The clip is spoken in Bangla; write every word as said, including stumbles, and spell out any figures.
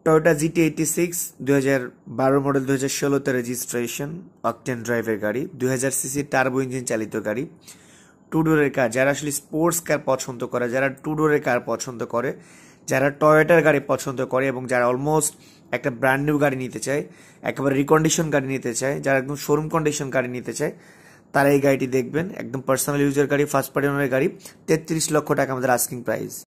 টয়োটা জিটি এইটি সিক্স দুই হাজার বারো মডেল দুই হাজার ষোলোতে রেজিস্ট্রেশন, অকটেন ড্রাইভের গাড়ি, দুই হাজার সিসি টার্বো ইঞ্জিন চালিত গাড়ি, টু ডোরের কার। যারা আসলে স্পোর্টস কার পছন্দ করে, যারা টু ডোরের কার পছন্দ করে, যারা টয়োটার গাড়ি পছন্দ করে এবং যারা অলমোস্ট একটা ব্র্যান্ড নিউ গাড়ি নিতে চায়, একেবারে রিকন্ডিশন গাড়ি নিতে চায়, যারা একদম শোরুম কন্ডিশন গাড়ি নিতে চায়, তারা এই গাড়িটি দেখবেন। একদম পার্সোনাল ইউজের গাড়ি, ফার্স্ট পার্টি ওনারের গাড়ি, তেত্রিশ লক্ষ টাকা আমাদের আস্কিং প্রাইস।